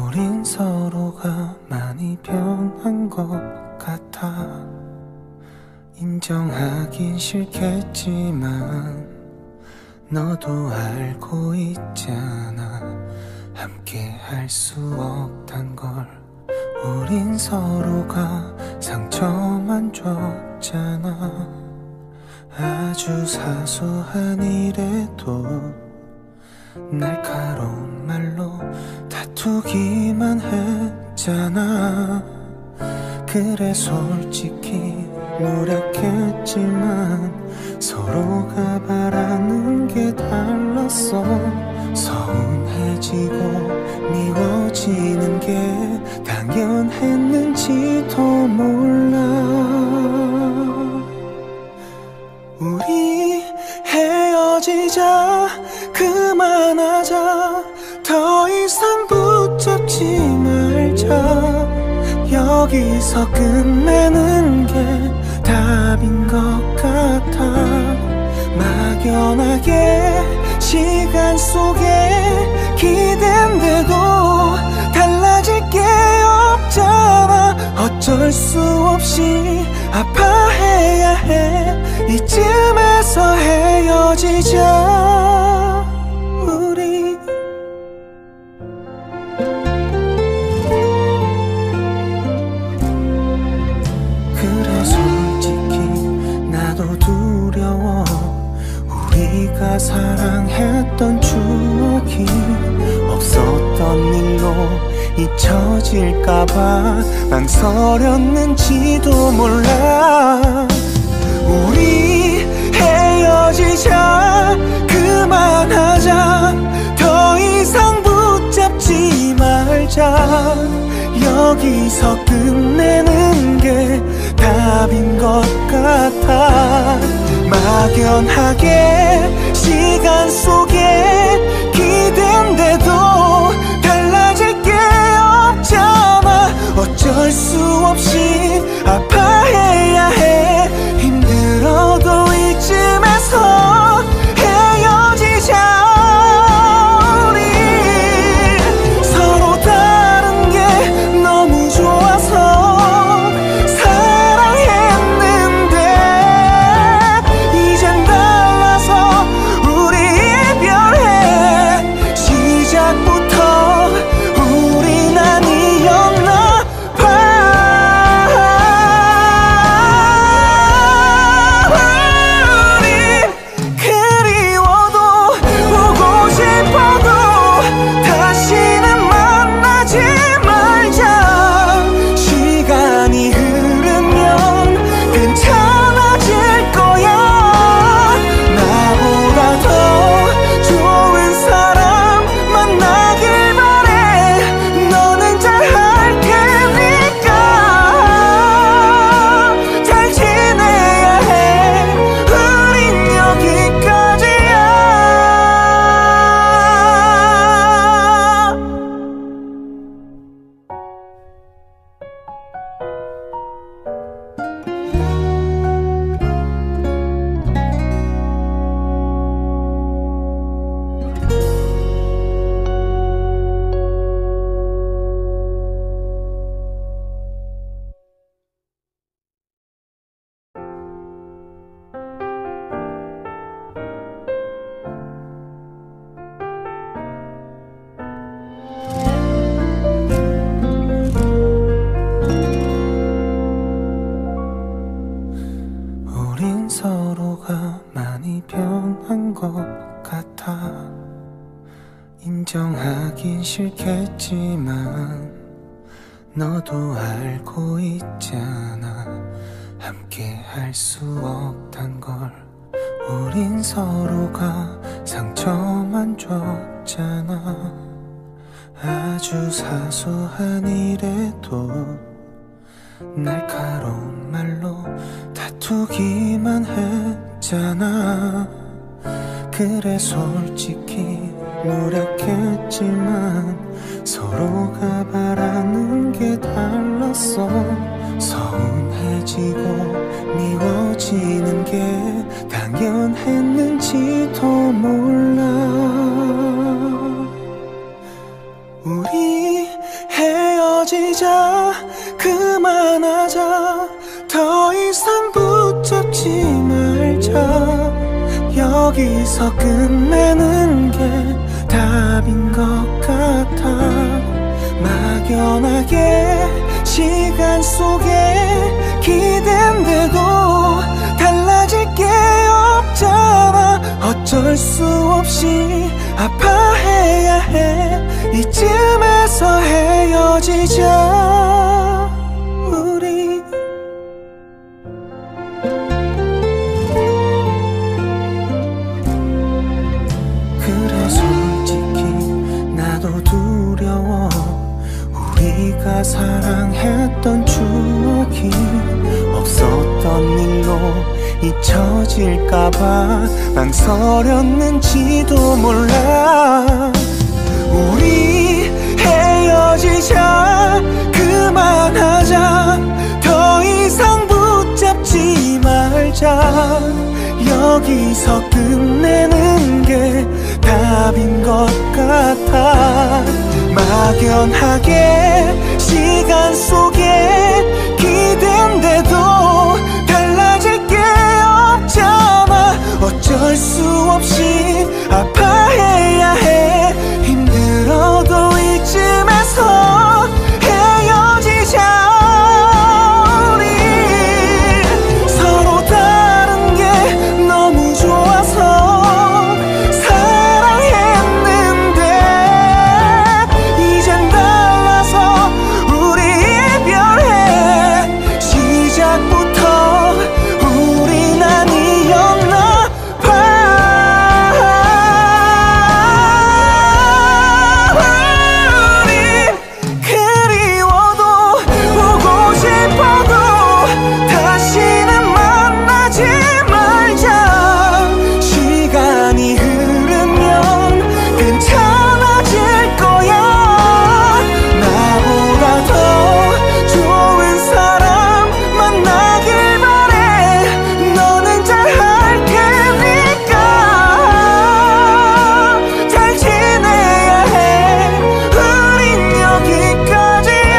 우린 서로가 많이 변한 것 같아. 인정하긴 싫겠지만 너도 알고 있잖아. 함께 할 수 없단 걸. 우린 서로가 상처만 줬잖아. 아주 사소한 일에도 날카로운 말로 다투기만 했잖아. 그래 솔직히 노력했지만 서로가 바라는 게 달랐어. 서운해지고 미워지는 게 당연했는지도 몰라. 우리 헤어지자, 그만하자, 더 이상 붙잡지 말자. 여기서 끝내는 게 답인 것 같아. 막연하게 시간 속에 기댄데도 달라질 게 없잖아. 어쩔 수 없이 아파해야 해. 이쯤에서 헤어지자 우리. 그래 솔직히 나도 두려워. 우리가 사랑했던 추억이 없었던 일로 잊혀질까봐 망설였는지도 몰라. 우리 헤어지자, 그만하자, 더 이상 붙잡지 말자. 여기서 끝내는 게 답인 것 같아. 막연하게 시간 속에 기댄데도 달라질 게 없잖아. 어쩔 수 없이 아파해야 해. 힘들어도 이쯤에서 헤어지자 우리. 서로 다른 게 너무 좋아서 사랑했는데 이젠 달라서 우리 이별해. 시작부터 우린 아니었나 봐. 우리 그리워도 보고 싶어도 다시는 만나지 말자. 시간이 흐르면 괜찮아질 거야. 나보다 더 좋은 사람 만나길 바래. 너는 잘할 테니까 잘 지내야 해. 우린 여기까지야. 우린 서로가 많이 변한 것 같아. 인정하긴 싫겠지만 너도 알고 있잖아. 함께 할 수 없단 걸. 우린 서로가 상처만 줬잖아. 아주 사소한 일에도 날카로운 말로 다투기만 했잖아. 그래 솔직히 노력했지만 서로가 바라는 게 달랐어. 서운해지고 미워지는 게 당연했는지도 몰라. 우리 헤어지자 그만하자 더 이상 붙잡지 말자 여기서 끝내는 게 답인 것 같아 막연하게 시간 속에 기댄데도 달라질 게 없잖아 어쩔 수 없이 아파해야 해 이쯤에서 헤어지자 우리 그래 솔직히 나도 두려워 우리가 사랑했던 추억이 없었던 일로 잊혀질까봐 망설였는지도 몰라 우리 헤어지자 그만하자 더 이상 붙잡지 말자 여기서 끝내는 게 답인 것 같아 막연하게 시간 속에 기댄데도 달라질 게 없잖아 어쩔 수 없이 아파해야 해 힘들어도 이쯤에서 헤어지자 우리 서로 다른 게 너무 좋아서 사랑했는데 이젠 달라서 우리 이별해 시작부터 우린 아니었나 봐 우리 그리워도 보고 싶어도 다시는 만나지 말자 시간이 흐르면 괜찮아질 거야 나보다 더 좋은 사람 만나길 바래 너는 잘할 테니까 잘 지내야 해 우린 여기까지야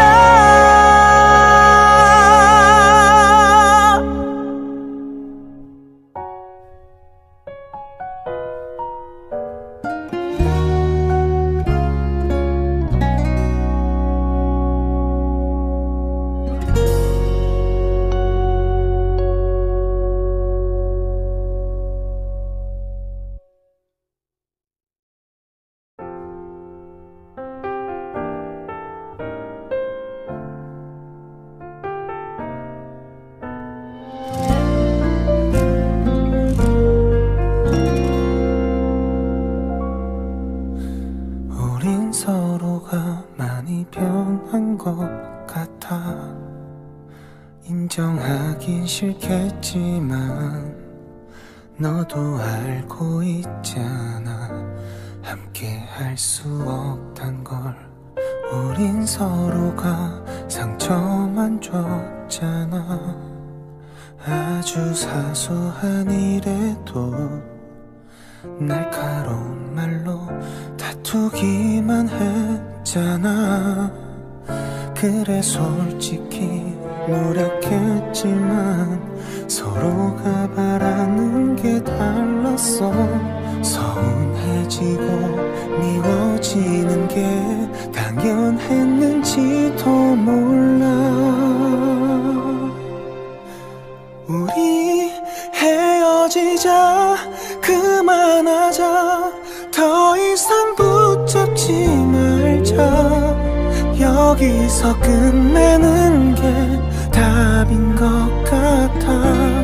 우린 서로가 많이 변한 것 같아 인정하긴 싫겠지만 너도 알고 있잖아 함께 할 수 없단 걸 우린 서로가 상처만 줬잖아 아주 사소한 일에도 날카로운 말로 다투기만 했잖아 그래 솔직히 노력했지만 서로가 바라는 게 달랐어 서운해지고 미워지는 게 당연했는지도 몰라 우리 헤어지자 그만하자 더 이상 붙잡지 말자 여기서 끝내는 게 답인 것 같아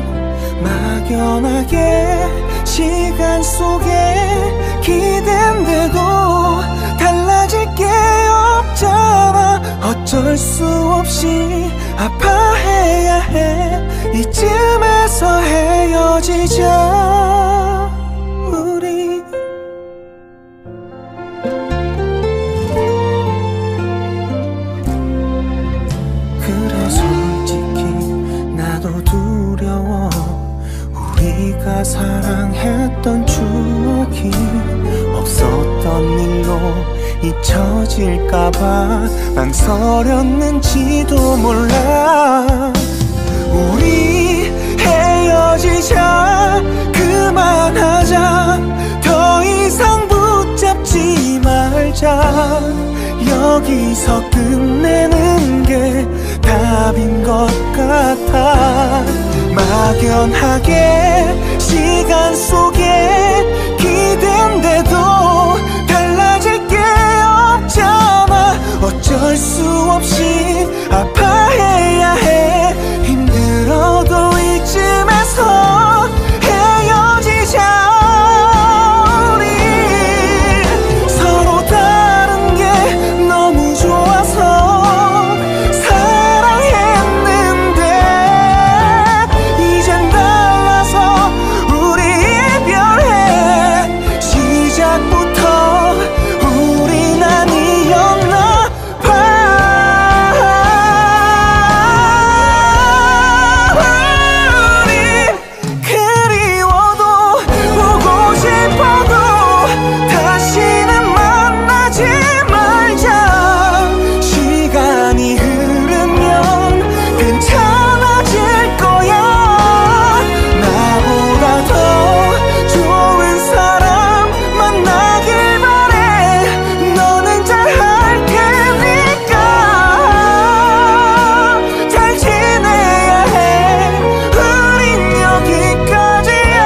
막연하게 시간 속에 기댄데도 달라질 게 없잖아 어쩔 수 없이 아파해야 해 이쯤에서 헤어지자 우리 그래 솔직히 나도 두려워 우리가 사랑했던 추억이 없었던 일로 잊혀질까봐 망설였는지도 몰라. 우리 헤어지자, 그만하자, 더 이상 붙잡지 말자. 여기서 끝내는 게 답인 것 같아. 막연하게 시간 속에 기댄데도 달라질 게 없잖아. 어쩔 수 없이 아파해야 해. 힘들어도 이쯤에서 헤어지자. 우리 서로 다른 게 너무 좋아서 사랑했는데 이젠 달라서 우리 이별해. 시작부터 우린 아니었나 봐. 우리 그리워도 보고 싶어도 다시는 만나지 말자. 시간이 흐르면 괜찮아질 거야. 나보다 더 좋은 사람 만나길 바래. 너는 잘할 테니까 잘 지내야 해. 우린 여기까지야.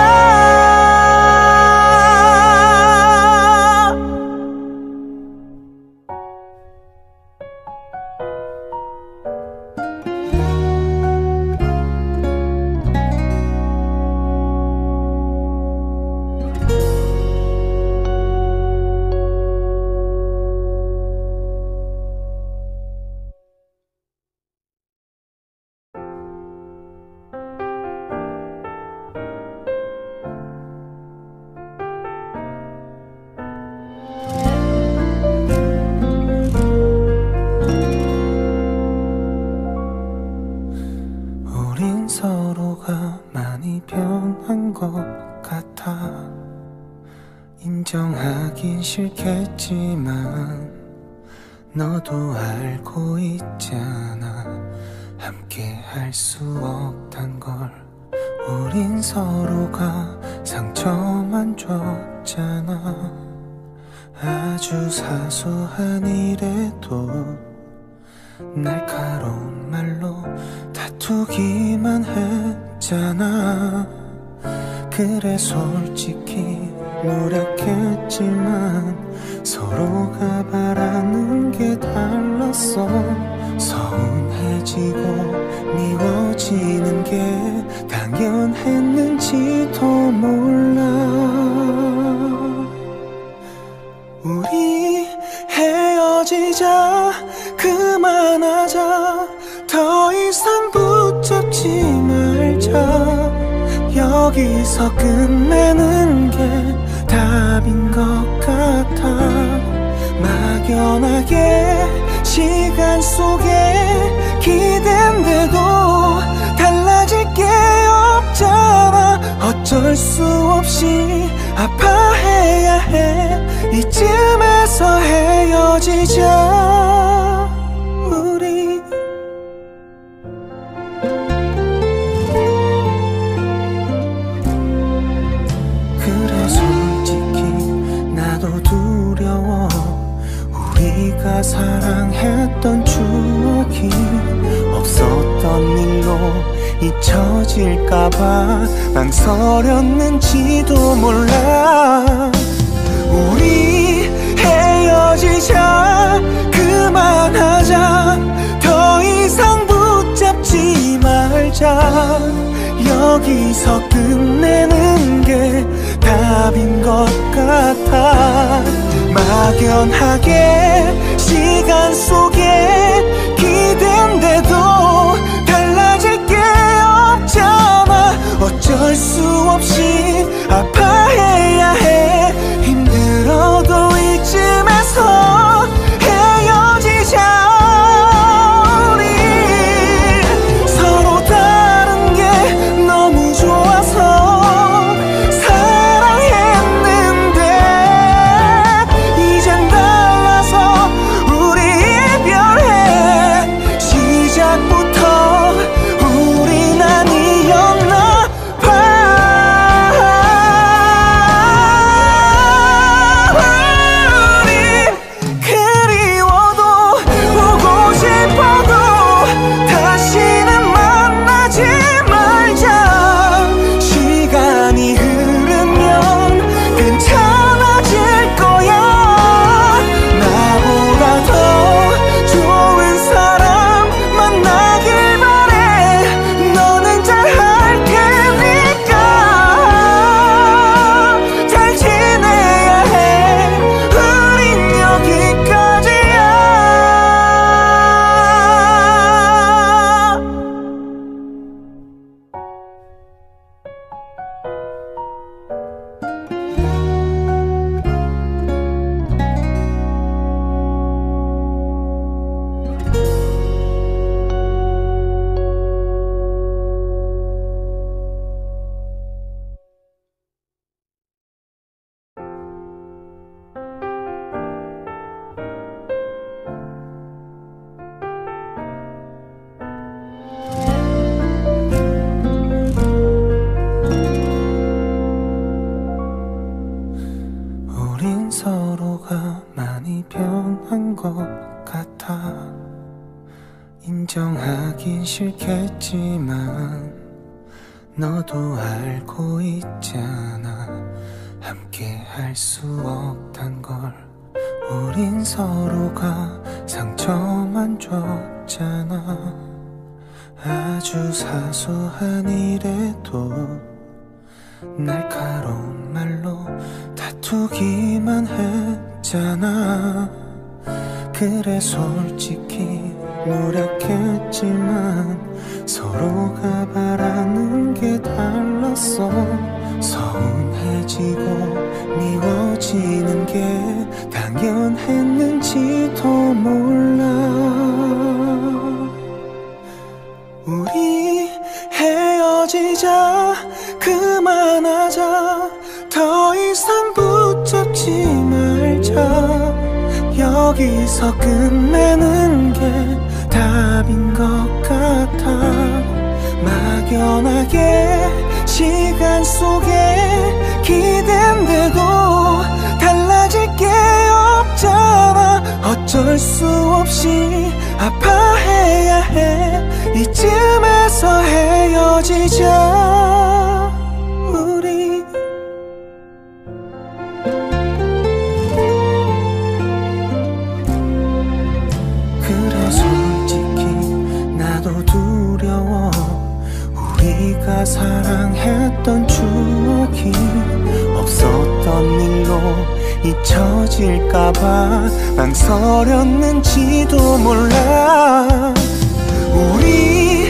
우린 서로가 많이 변한 것 같아. 인정하긴 싫겠지만 너도 알고 있잖아. 함께 할 수 없단 걸. 우린 서로가 상처만 줬잖아. 아주 사소한 일에도 날카로운 말로 다투기만 했잖아. 그래 솔직히 노력했지만 서로가 바라는 게 달랐어. 서운해지고 미워지는 게 당연했는지도 몰라. 우리 헤어지자, 그만하자, 더 이상 붙잡지 말자. 여기서 끝내는 게 답인 것 같아. 막연하게 시간 속에 기댄데도 달라질 게 없잖아. 어쩔 수 없이 아파해야 해. 이쯤에서 헤어지자. 우리 그래 솔직히 나도 두려워. 우리가 사랑했던 추억이 없었던 일로 잊혀질까봐 망설였는지도 몰라. 우리 헤어지자, 그만하자, 더 이상 붙잡지 말자. 여기서 끝내는 게 답인 것 같아. 막연하게 시간 속에 기댄데도 달라질 게 없잖아. 어쩔 수 없이 아파해야 해. 힘들어도 이쯤에서 헤어지자. 우리 서로 다른 게 너무 좋아서 사랑했는데 이젠 달라서 것 같아. 인정하긴 싫겠지만 너도 알고 있잖아. 함께 할 수 없단 걸. 우린 서로가 상처만 줬잖아. 아주 사소한 일에도 날카로운 말로 다투기만 했잖아. 그래 솔직히 노력했지만 서로가 바라는 게 달랐어. 서운해지고 미워지는 게 당연했는지도 몰라. 우리 헤어지자, 그만하자, 더 이상 붙잡지 말자. 여기서 끝내는 게 답인 것 같아. 막연하게 시간 속에 기댄데도 달라질 게 없잖아. 어쩔 수 없이 아파해야 해. 이쯤에서 헤어지자 우리. 그래 솔직히 나도 두려워. 우리가 사랑했던 추억이 없었던 일로 잊혀질까봐 망설였는지도 몰라. 우리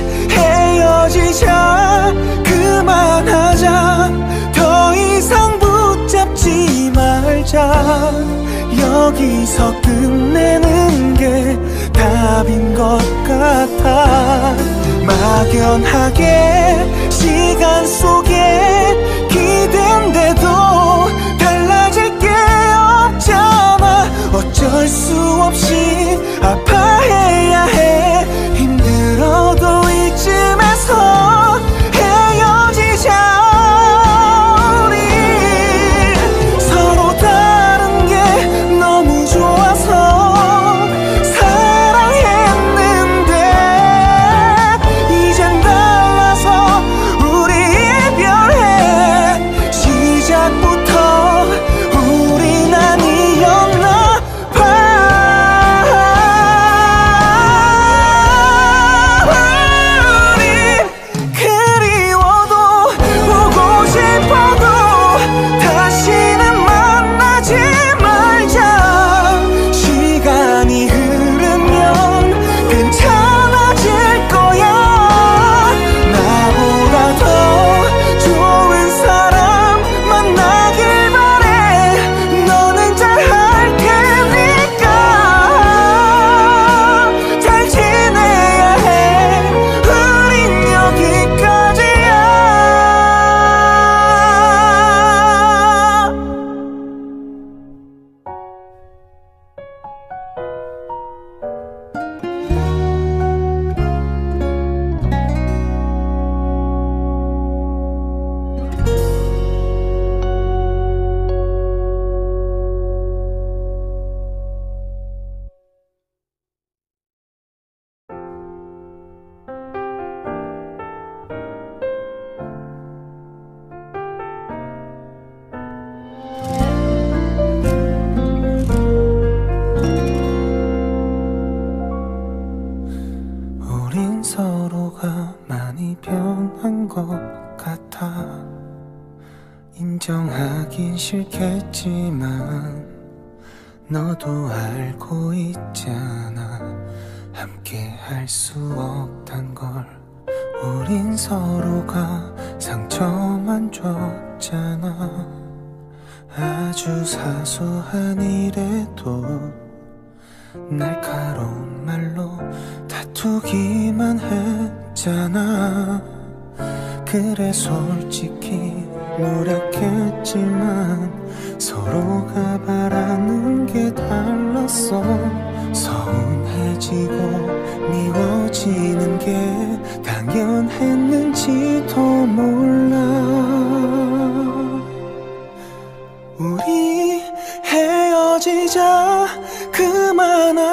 헤어지자, 그만하자, 더 이상 붙잡지 말자. 여기서 끝내는 게 답인 것 같아. 막연하게 시간 속에 기댄데도 달라질 게 없잖아. 어쩔 수 없이 아파해야 해. 힘들어도 이쯤에서 헤어지자 우리. 서로 다른 게 너무 좋아서 사랑했는데 이젠 달라서 우리 이별해. 시작부터 우린 아니었나 봐. 우린 그리워도 보고 싶어도 다시는 만나지 말자. 시간이 흐르면 괜찮아질 거야. 나보다 더 좋은 사람 만나길 바래. 너는 잘할 테니까 잘 지내야 해. 우린 여기까지야. 우린 서로가 많이 변한 것 같아. 인정하긴 싫겠지만 너도 알고 있잖아. 함께 할 수 없단 걸. 우린 서로가 상처만 줬잖아. 아주 사소한 일에도 날카로운 말로 다투기만 했잖아. 그래 솔직히 노력했지만 서로가 바라는 게 달랐어. 서운해지고 미워지는 게 당연했는지도 몰라. 우리 헤어지자, 그만하자,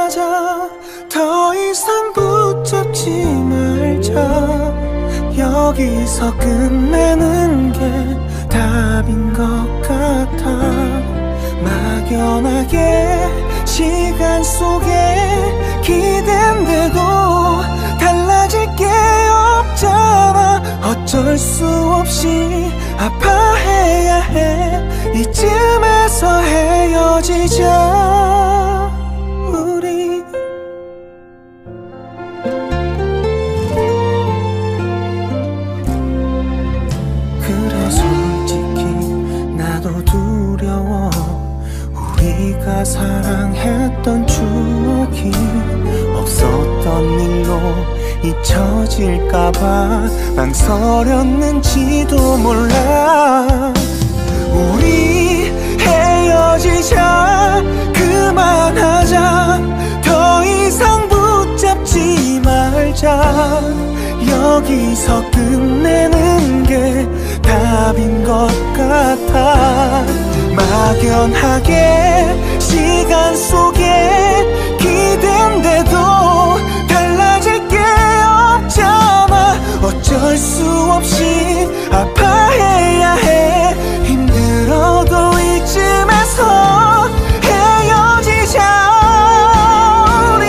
말자. 여기서 끝내는 게 답인 것 같아. 막연하게 시간 속에 기댄데도 달라질 게 없잖아. 어쩔 수 없이 아파해야 해. 이쯤에서 헤어지자 우리. 그래 솔직히 나도 두려워. 우리가 사랑했던 추억이 없었던 일로 잊혀질까봐 망설였는지도 몰라. 우리 헤어지자 그만하자. 더 이상 붙잡지 말자. 여기서 끝내는 게 답인 것 같아. 막연하게 시간 속에 기댄데도 달라질 게 없잖아. 어쩔 수 없이 아파해야 해. 힘들어도 이쯤에서 헤어지자 우리.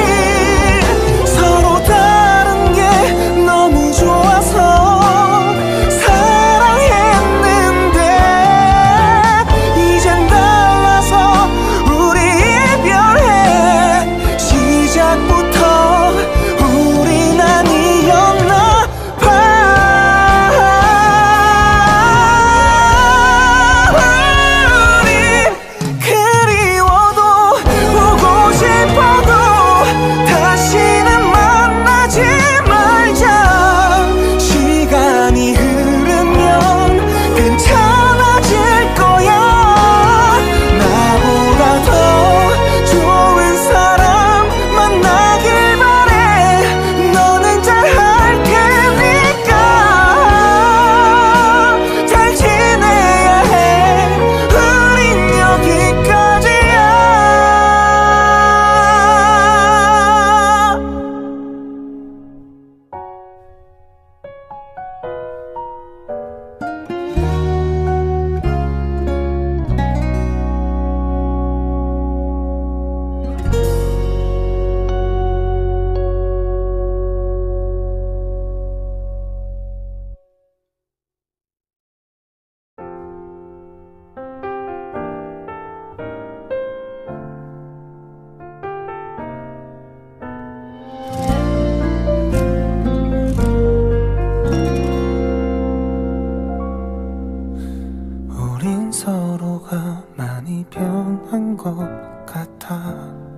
서로 다른 게 너무 좋아서 사랑했는데 이젠 달라서 우리 이별해. 시작부터 우린 아니었나 봐. 우리 그리워도 보고 싶어도 다시는 만나지 말자. 시간이 흐르면 괜찮아질 거야. 나보다 더 좋은 사람 만나길 바래. 너는 잘할 테니까 잘 지내야 해. 우린 여기까지야. 우린 서로가 많이 변한 것 같아.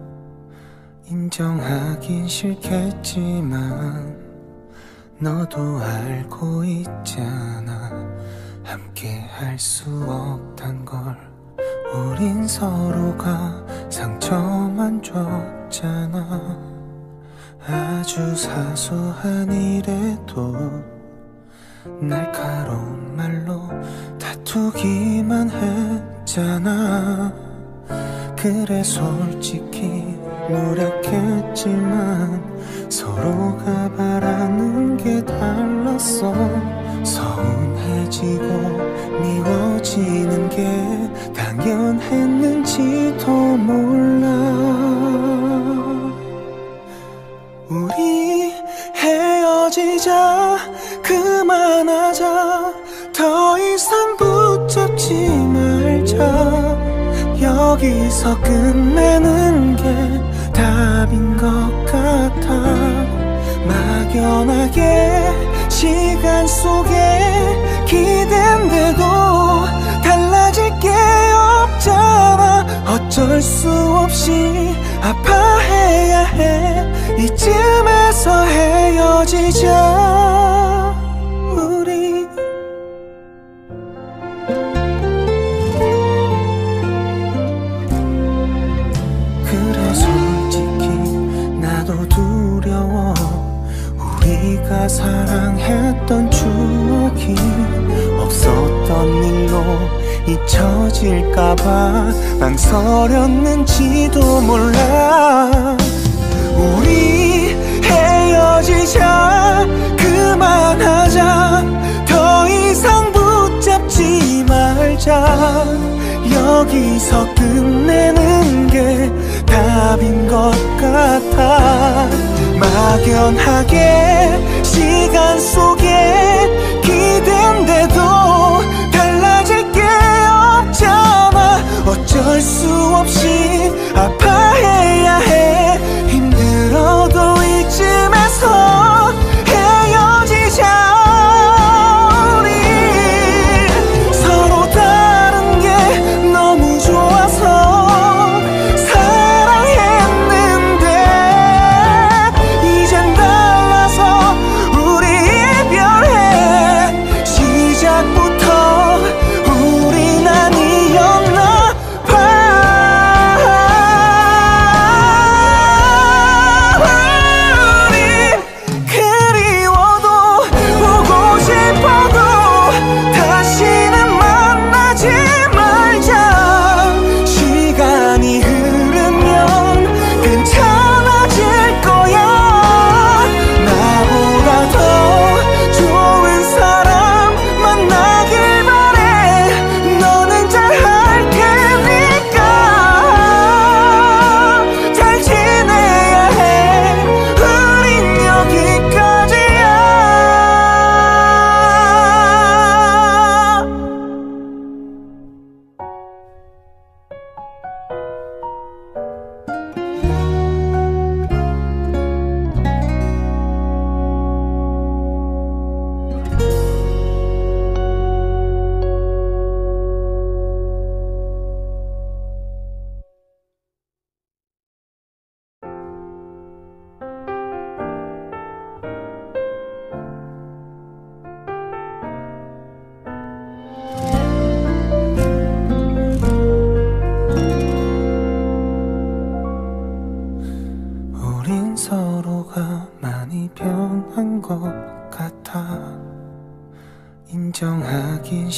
인정하긴 싫겠지만 너도 알고 있잖아. 함께 할 수 없단 걸. 우린 서로가 상처만 줬잖아. 아주 사소한 일에도 날카로운 말로 다투기만 했잖아. 그래 솔직히 노력했지만 서로가 바라는 게 달랐어. 서운해지고 미워지는 게 당연했는지도 몰라. 우리 헤어지자 그만하자. 더 이상 붙잡지 말자. 여기서 끝내는 게 답인 것 같아. 막연하게 시간 속에 기댄데도 달라질 게 없잖아. 어쩔 수 없이 아파해야 해. 이쯤에서 헤어지자 우리. 그래 솔직히 나도 두려워. 우리가 사랑했던 추억이 없었던 일로 잊혀질까봐 망설였는지도 몰라. 우리 헤어지자 여기서 끝내는 게 답인 것 같아. 막연하게 시간 속에 기댄데도 달라질 게 없잖아. 어쩔 수 없이 아파해야 해. 힘들어도 이쯤에서 헤어지자. 인정하긴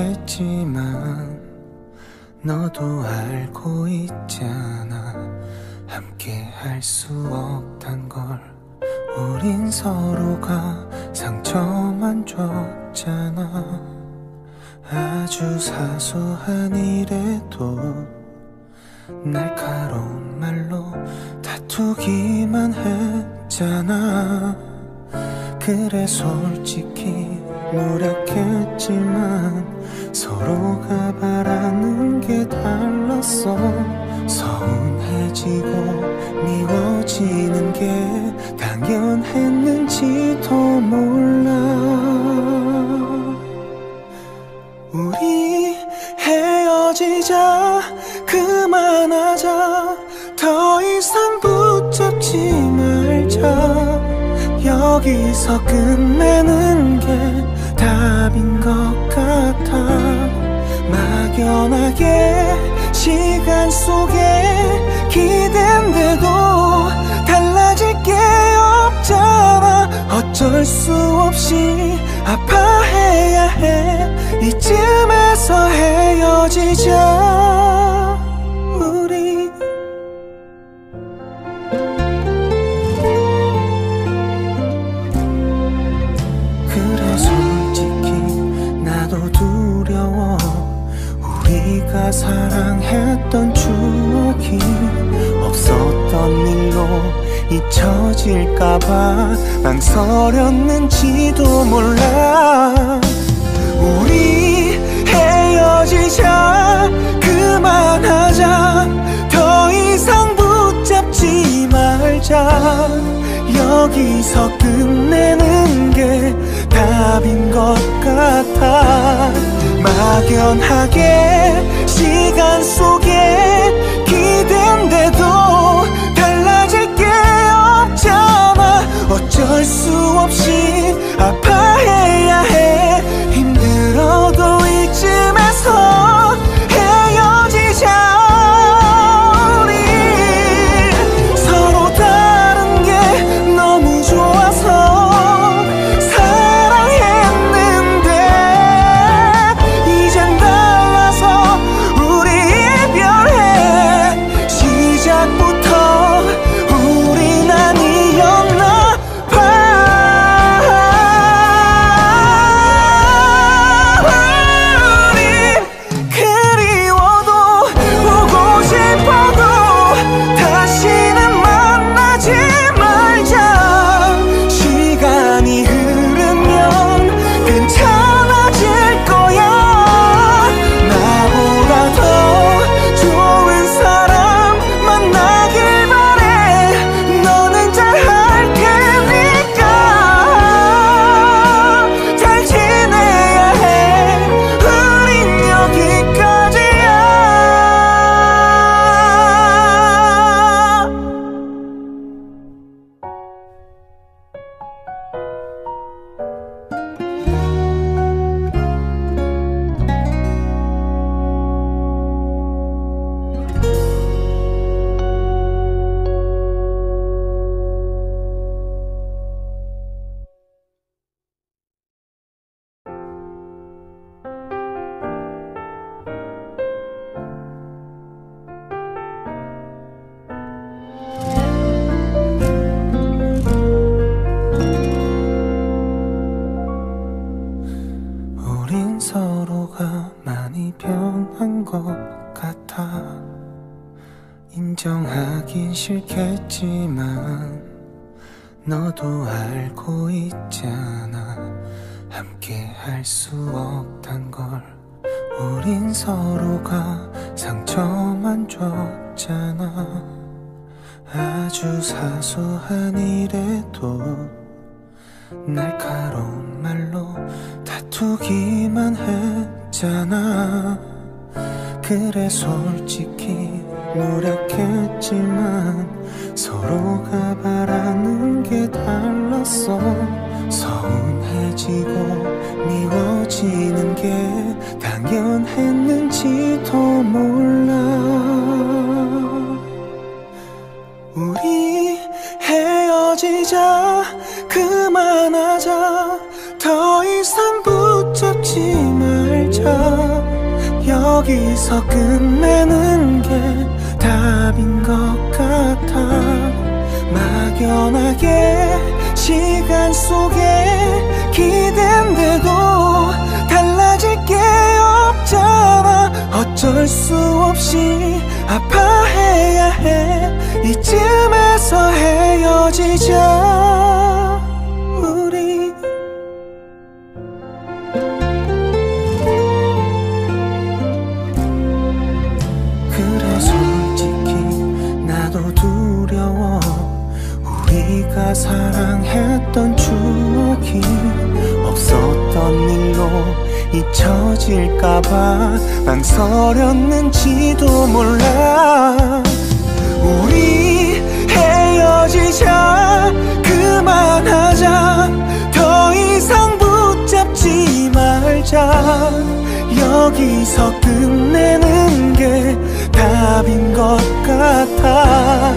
싫겠지만 너도 알고 있잖아. 함께 할 수 없단 걸. 우린 서로가 상처만 줬잖아. 아주 사소한 일에도 날카로운 말로 다투기만 했잖아. 그래 솔직히 노력했지만 서로가 바라는 게 달랐어. 서운해지고 미워지는 게 당연했는지도 몰라. 우리 헤어지자. 그만하자. 더 이상 붙잡지 말자. 여기서 끝내는 게 답인 것 같아. 막연하게 시간 속에 기댄데도 달라질 게 없잖아. 어쩔 수 없이 아파해야 해. 이쯤에서 헤어지자. 우리 그래 솔직히 나도 두려워. 우리가 사랑했던 추억이 없었던 일로 잊혀질까봐 망설였는지도 몰라. 우리 헤어지자. 그만하자. 더 이상 붙잡지 말자. 여기서 끝내는 게 답인 것 같아. 막연하게 시간 속에 기댄데도 달라질 게 없잖아. 어쩔 수 없이 아파해야 해. 힘들어도 이쯤에서 헤어지자. 시작부터 싫겠지만 너도 알고 있잖아. 함께 할 수 없단 걸. 우린 서로가 상처만 줬잖아. 아주 사소한 일에도 날카로운 말로 다투기만 했잖아. 그래 솔직히 노력했지만 서로가 바라는 게 달랐어. 서운해지고 미워지는 게 당연했는지도 몰라. 우리 헤어지자, 그만하자, 더 이상 붙잡지 말자. 여기서 끝내는 게 답인 것 같아. 막연하게 시간 속에 기댄데도 달라질 게 없잖아. 어쩔 수 없이 아파해야 해. 이쯤에서 헤어지자. 우리 그래 솔직히 나도 두려워. 우리가 사랑했던 추억이 없었던 일로 잊혀질까봐 망설였는지도 몰라. 우리 헤어지자, 그만하자, 더 이상 붙잡지 말자. 여기서 끝내는 게 답인 것 같아.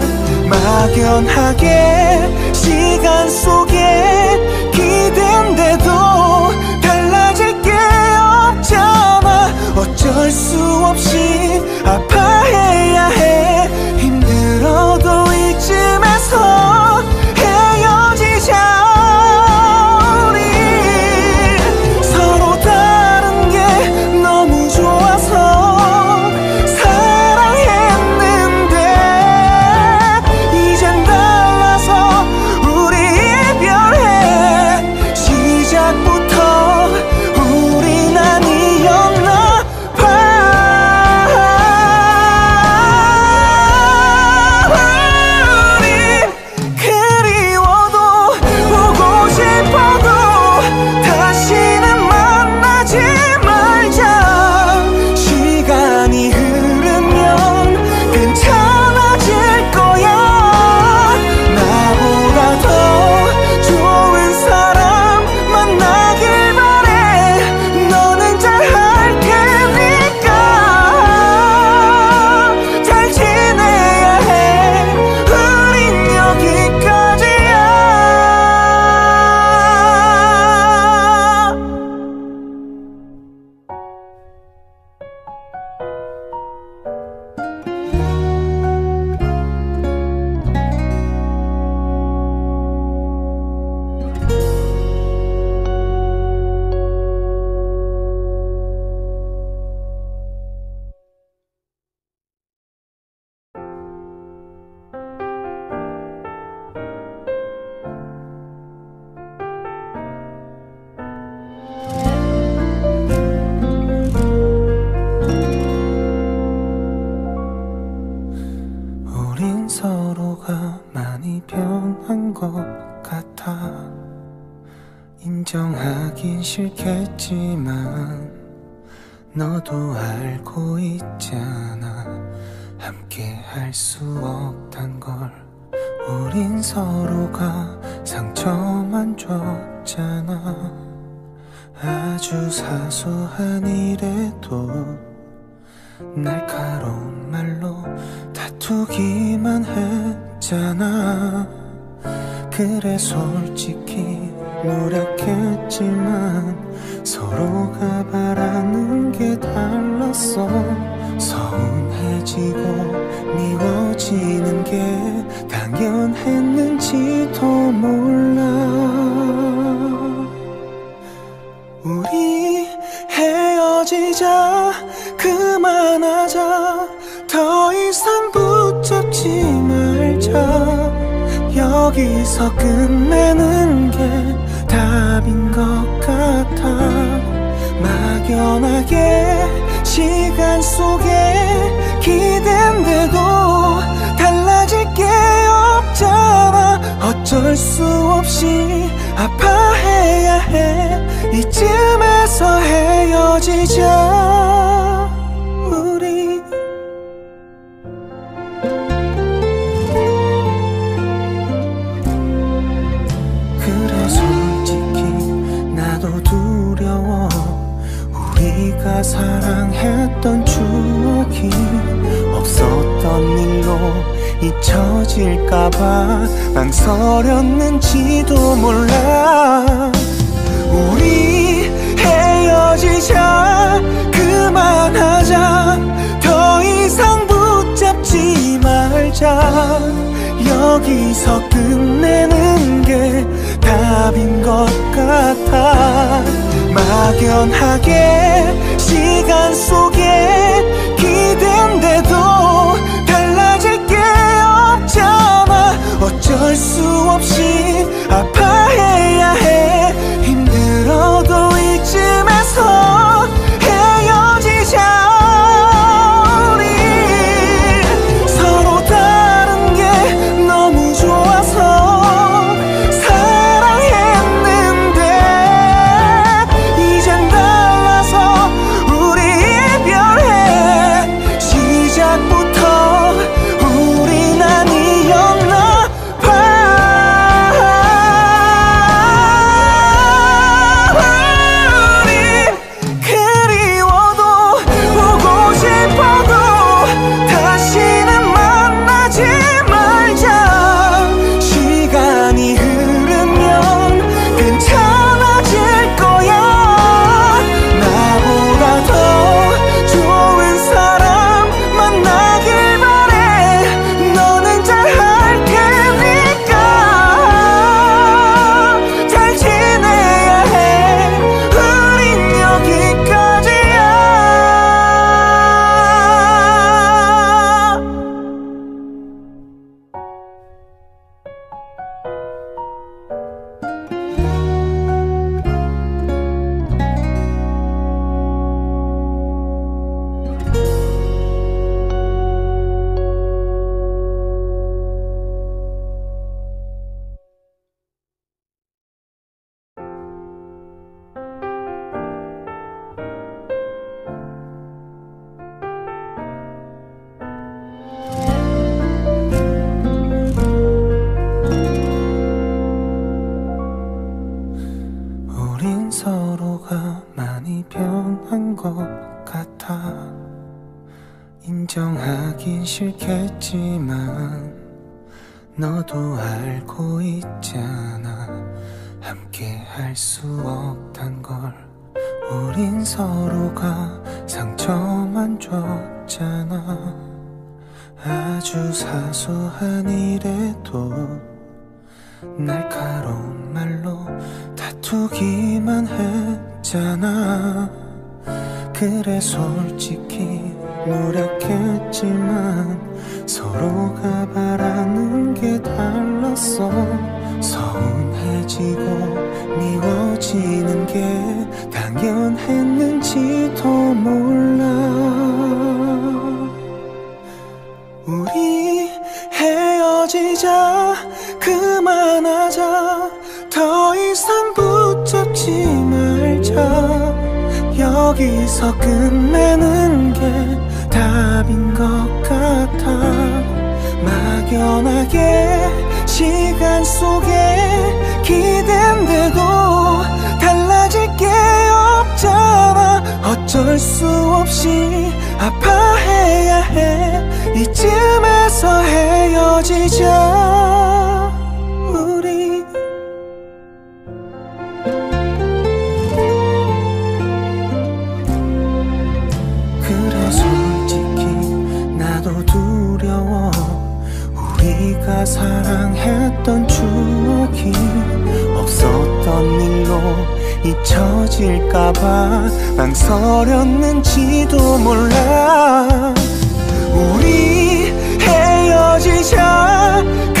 막연하게 시간 속에 기댄데도 달라질 게 없잖아. 어쩔 수 없이 아파해야 해. 힘들어도 이쯤에서 헤어지자. 우리 서로 다른 게 너무 좋아서 사랑했는데 이젠 달라서 우리 이별해. 시작부터 우린 아니었나 봐. 우리 그리워도 보고 싶어도 다시는 만나지 말자. 시간이 흐르면 괜찮아질 거야. 나보다 더 좋은 사람 만나길 바래. 너는 잘할 테니까 잘 지내야 해. 우린 여기까지야. 우린 서로가 많이 변한 것 같아. 인정하긴 싫겠지만 너도 알고 있잖아. 함께 할 수 없단 걸. 우린 서로가 상처만 줬잖아. 아주 사소한 일에도 날카로운 말로 다투기만 했잖아. 그래 솔직히 노력했지만 서로가 바라는 게 달랐어. 서운해지고 미워지는 게 당연했는지도 몰라. 우리 헤어지자, 그만하자, 더 이상 붙잡지 말자. 여기서 끝내는 게 답인 것 같아. 막연하게 시간 속에 기댄데도 달라질 게 없잖아. 어쩔 수 없이 아파해야 해. 이쯤에서 헤어지자 우리. 그래 솔직히 나도 두려워. 우리가 사랑했던 추억이 없었던 일로 잊혀질까봐 망설였는지도 몰라. 우리 헤어지자 그만하자. 더 이상 붙잡지 말자. 여기서 끝내는 게 답인 것 같아. 막연하게 시간 속에 기댄데도 달라질 게 없잖아. 어쩔 수 없이 아파해야 해. 힘들어도 이쯤에서 헤어지자 우리. 서로 다른 게 너무 좋아서 사랑했는데 이젠 달라서 우리 이별해. 시작부터 우린 아니었나 봐. 우린 그리워도 보고 싶어도 다시는 만나지 말자. 시간이 흐르면 괜찮아질 거야. 나보다 더 좋은 사람 만나길 바래. 너는 잘할 테니까 잘 지내야 해. 우린 여기까지야. 우린 서로가 많이 변한 것 같아. 인정하긴 싫겠지만 너도 알고 있잖아. 함께 할 수 없단 걸. 우린 서로가 상처만 줬잖아. 아주 사소한 일에도 날카로운 말로 다투기만 했잖아. 그래 솔직히 노력했지만 서로가 바라는 게 달랐어. 서운해지고 미워지는 게 당연했는지도 몰라. 우리 헤어지자 그만하자. 더 이상 붙잡지 말자. 여기서 끝내는 게 답인 것 같아. 막연하게 시간 속에 기댄데도 달라질 게 없잖아. 어쩔 수 없이 아파해야 해. 이쯤에서 헤어지자 우리. 그래 솔직히 나도 두려워. 우리가 사랑했던 추억이 없었던 일로 잊혀질까봐 망설였는지도 몰라. 우리 헤어지자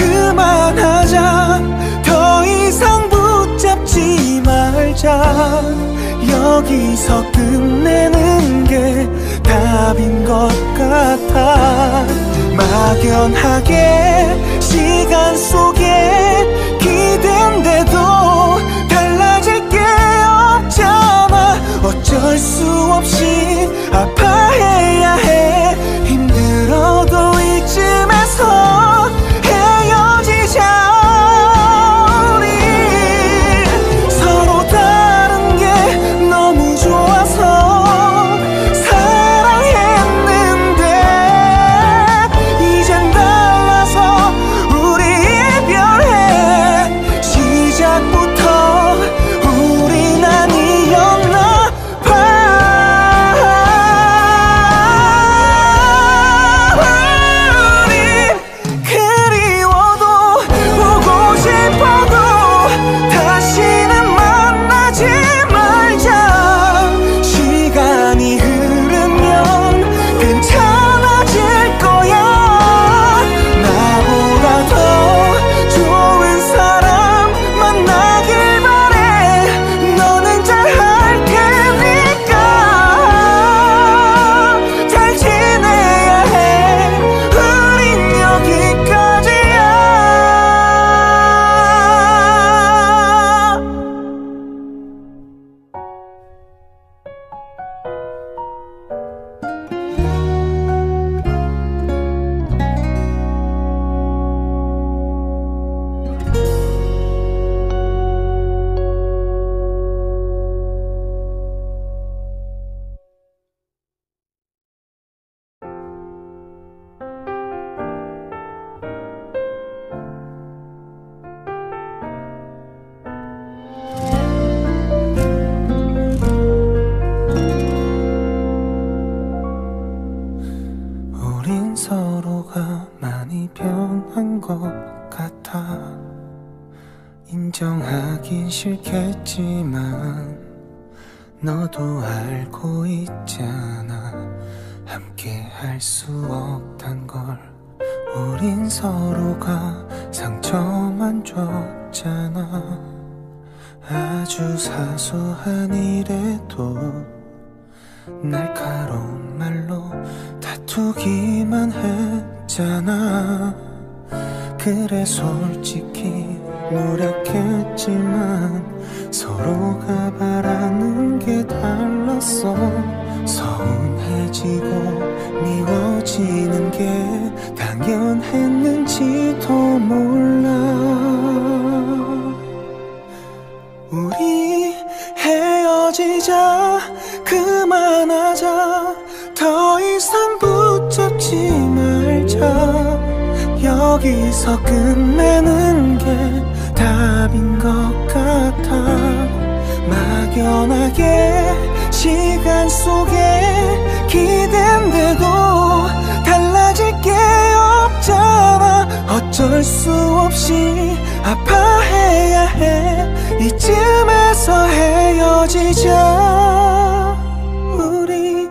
여기서 끝내는 게 답인 것 같아. 막연하게 시간 속에 기댄데도 달라질 게 없잖아. 어쩔 수 없이 아파해야 해. 힘들어도 이쯤에서 헤어지자. 우리 서로 다른 게 너무 좋아서 사랑했는데 이젠 달라서 우리 이별해. 시작부터 우린 아니었나 봐. 우린 그리워도 보고 싶어도 다시는 만나지 말자. 시간이 흐르면 괜찮아질 거야. 나보다 더 좋은 사람 만나길 바래. 너는 잘할 테니까 잘 지내야 해. 우린 여기까지야. 우린 서로가 많이 변한 것 같아. 인정하긴 싫겠지만 너도 알고 있잖아. 함께 할 수 없단 걸. 우린 서로가 상처만 줬잖아. 아주 사소한 일에도 날카로운 말로 다투기만 했잖아. 그래 솔직히 노력했지만 서로가 바라는 게 달랐어. 서운해지고 미워지는 게 당연했는지도 몰라. 우리 헤어지자. 그만하자. 더 이상 붙잡지 말자. 여기서 끝내는 게 답인 것 같아. 막연하게 시간 속에 기댄데도 달라질 게 없잖아. 어쩔 수 없이 아파해야 해. 이쯤에서 헤어지자. 우리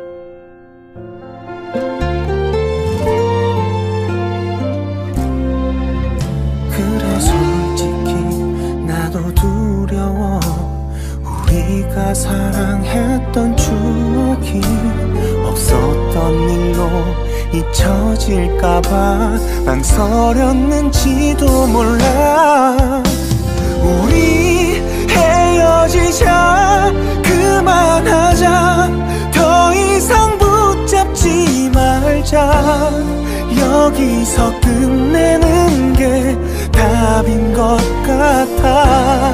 그래 솔직히 나도 두려워. 우리가 사랑했던 추억이 없었던 일로 잊혀질까봐 망설였는지도 몰라. 우리 헤어지자. 그만하자. 더 이상 붙잡지 말자. 여기서 끝내는 게 답인 것 같아.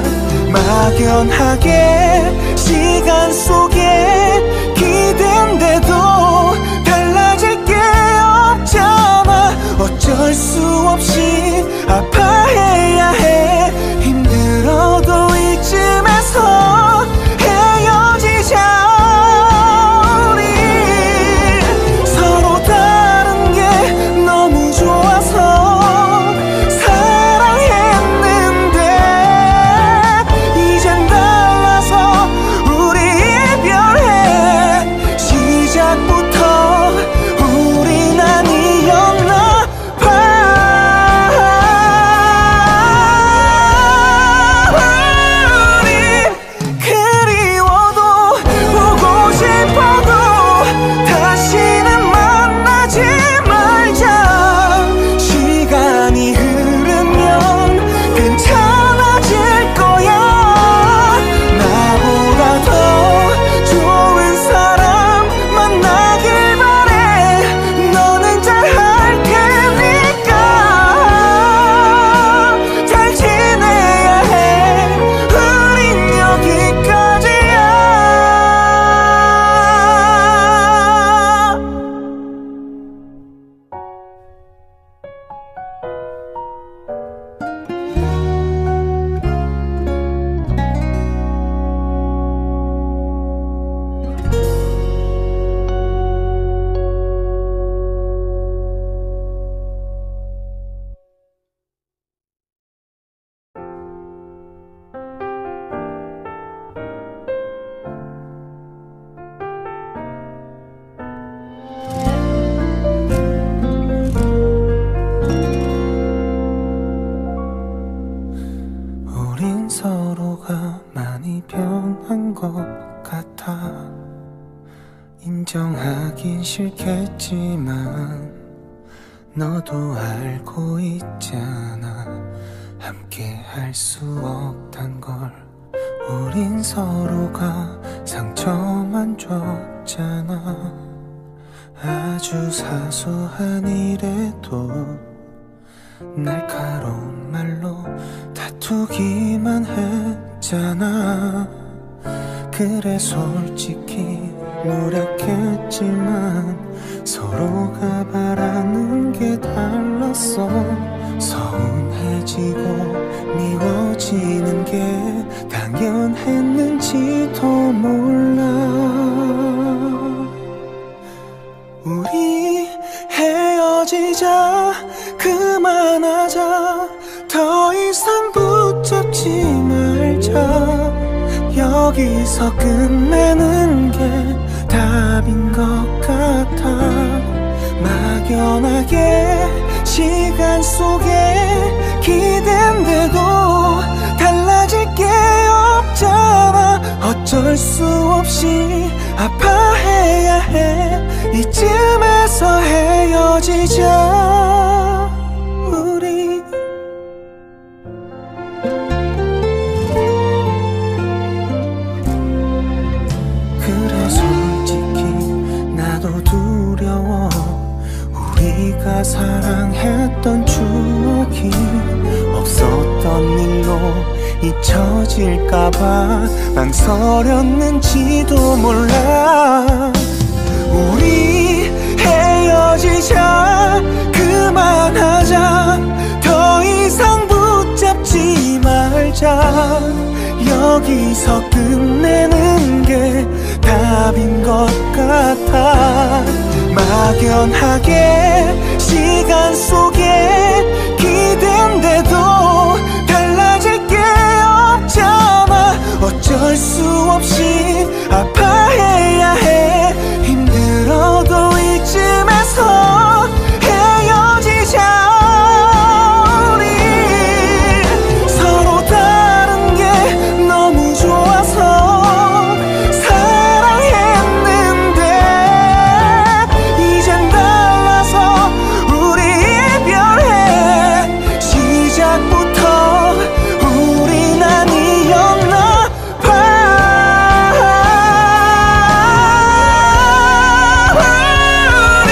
막연하게 시간 속에 기댄데도 달라질 게 없잖아. 어쩔 수 없이 아파해야 해. 힘들어도 이쯤에서 헤어지자. 우리 서로 다른 게 너무 좋아서 사랑했는데 이젠 달라서 우리 이별해. 시작부터 우린 아니었나 봐. 서로가 많이 변한 것 같아. 인정하긴 싫겠지만 너도 알고 있잖아. 함께 할 수 없단 걸. 우린 서로가 상처만 줬잖아. 아주 사소한 일에도 날카로운 말로 다투기만 했잖아. 그래 솔직히 노력했지만 서로가 바라는 게 달랐어. 서운해지고 미워지는 게 당연했는지도 몰라. 우리 헤어지자, 그만하자, 더 이상 붙잡지 말자. 여기서 끝내는 게 답인 것 같아. 막연하게 시간 속에 기댄데도 달라질 게 없잖아. 어쩔 수 없이 아파해야 해. 이쯤에서 헤어지자 우리. 그래 솔직히 나도 두려워. 우리가 사랑했던 추억이 없었던 일로 잊혀질까봐 망설였는지도 몰라. 우리 헤어지자, 그만하자, 더 이상 붙잡지 말자. 여기서 끝내는 게 답인 것 같아. 막연하게 시간 속에 기댄데도 달라질 게 없잖아. 어쩔 수 없이 아파해야 해. 힘들어도 이쯤에서 헤어지자 우리. 서로 다른 게 너무 좋아서 사랑했는데 이젠 달라서 우리 이별해. 시작부터 우린 아니었나 봐. 우린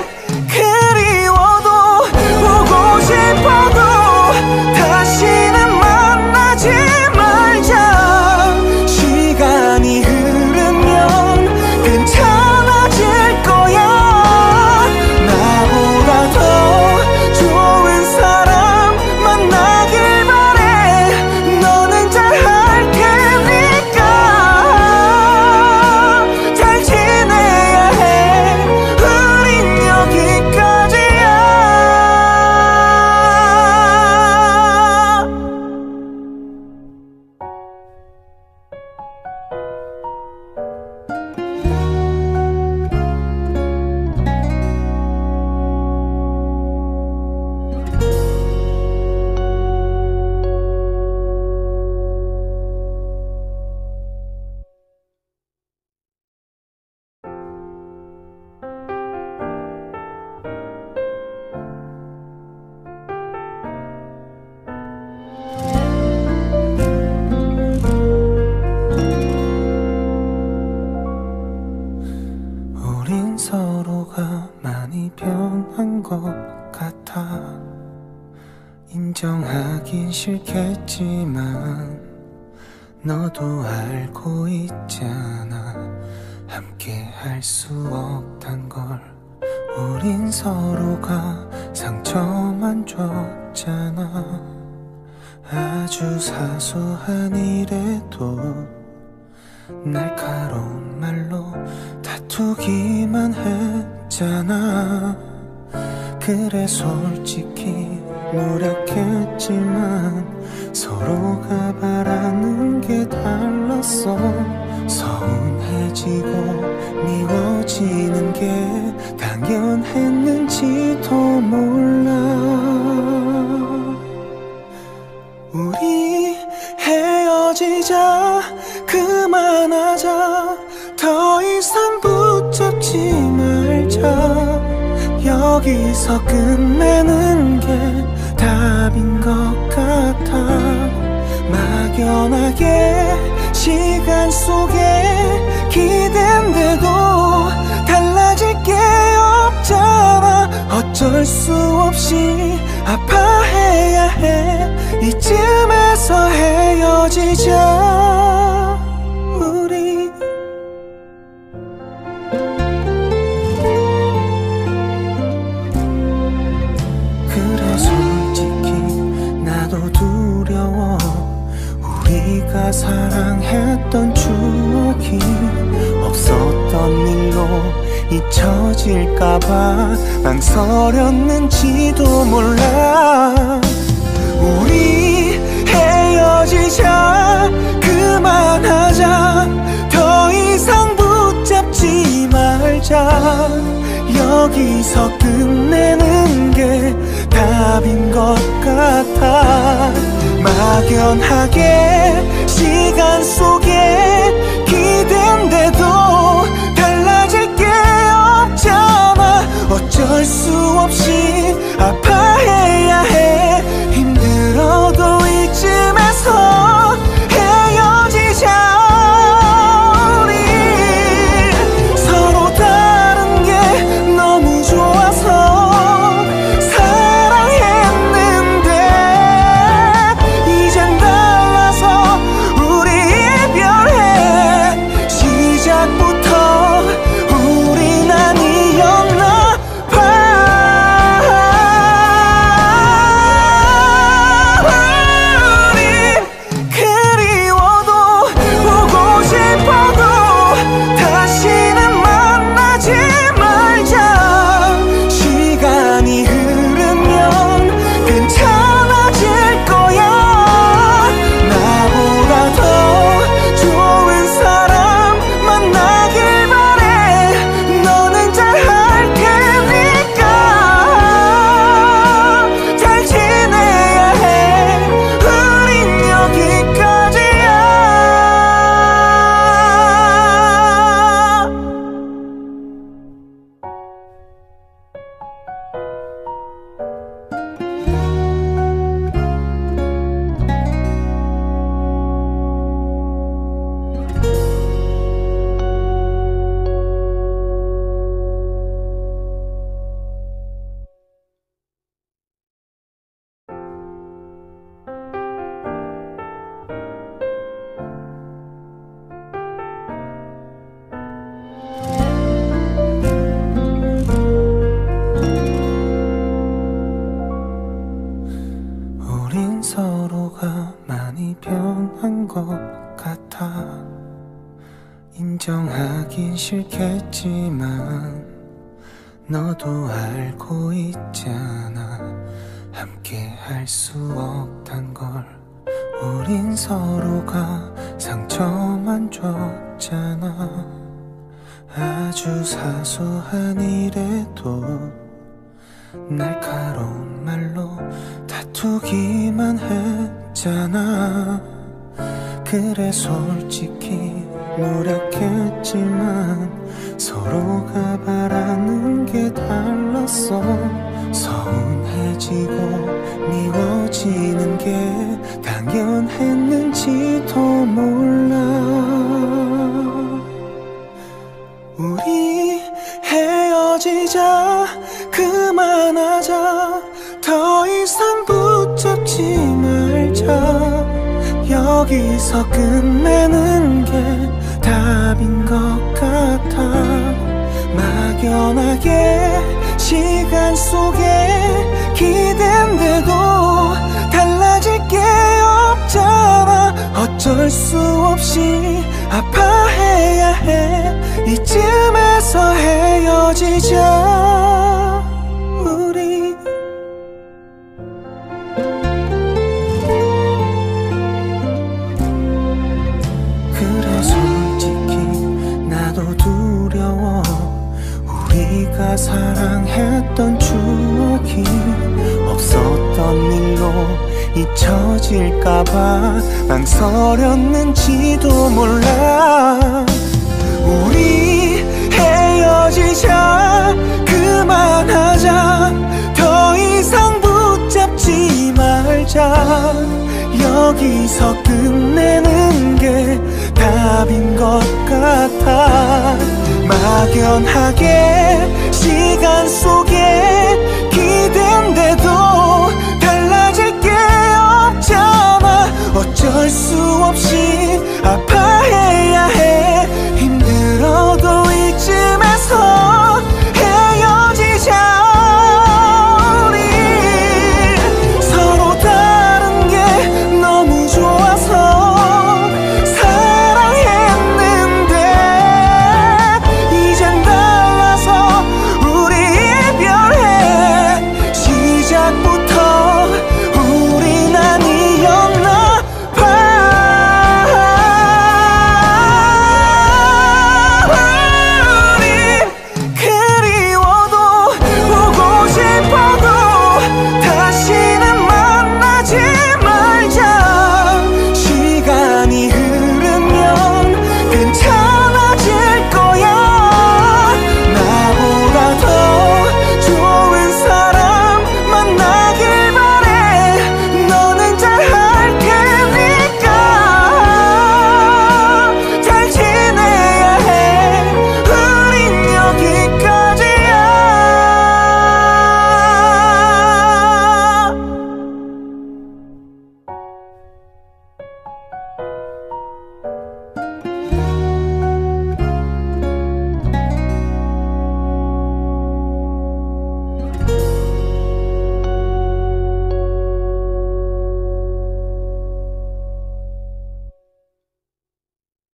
그리워도 보고 싶어도 다시는 만나지 말자. 시간이 흐르면 괜찮아질 거야. 나보다 더 좋은 사람 만나길 바래. 너는 잘할 테니까 잘 지내야 해. 우린 여기까지야. 우린 서로가 많이 변한 것 같아. 인정하긴 싫겠지만 너도 알고 있잖아. 함께 할 수 없단 걸. 우린 서로가 상처만 줬잖아. 아주 사소한 일에도 날카로운 말로 다투기만 했잖아. 그래 솔직히 노력했지만 서로가 바라는 게 달랐어. 서운해지고 미워지는 게 당연했는지도 몰라. 우리 헤어지자 그만하자 더 이상 붙잡지 말자 여기서 끝내는 게 답인 것 같아 막연하게 시간 속에 기댄데도 달라질 게 없잖아 어쩔 수 없이 아파해야 해 이쯤에서 헤어지자 우리 그래 솔직히 나도 두려워 우리가 사랑했던 추억이 없었던 일로 잊혀질까봐 망설였는지도 몰라 우리 헤어지자 그만하자 더 이상 붙잡지 말자 여기서 끝내는 게 답인 것 같아 막연하게 시간 속에 기댄데도 달라질 게 없잖아 어쩔 수 없이 아파해야 해 힘들어도 이쯤에서 헤어지자 우리 서로 다른 게 너무 좋아서 사랑했는데 이젠 달라서 우리 이별해 시작부터 우린 아니었나 봐 우린 그리워도 보고 싶어도 다시는 만나지 말자 시간이 흐르면 괜찮아질 거야 나보다 더 좋은 사람 만나길 바래 너는 잘할 테니까 잘 지내야 해 우린 여기까지야 우린 서로가 많이 변한 것 같아 인정하긴 싫겠지만 너도 알고 있잖아 함께 할 수 없단 걸 우린 서로가 상처만 줬잖아 아주 사소한 일에도 날카로운 말로 다투기만 했잖아 그래 솔직히 노력했지만 서로가 바라는 게 달랐어 서운해지고 미워지는 게 당연했는지도 몰라 우리 헤어지자 그만하자 더 이상 붙잡지 말자 여기서 끝내는 게 답인 것 같아 막연하게 시간 속에 기댄데도 달라질 게 없잖아 어쩔 수 없이 아파해야 해 이쯤에서 헤어지자 우리 그래 솔직히 나도 두려워 우리가 사랑했던 추억이 없었던 일로 잊혀질까봐 망설였는지도 몰라. 우리 헤어지자, 그만하자, 더 이상 붙잡지 말자. 여기서 끝내는 게 답인 것 같아. 막연하게 시간 속에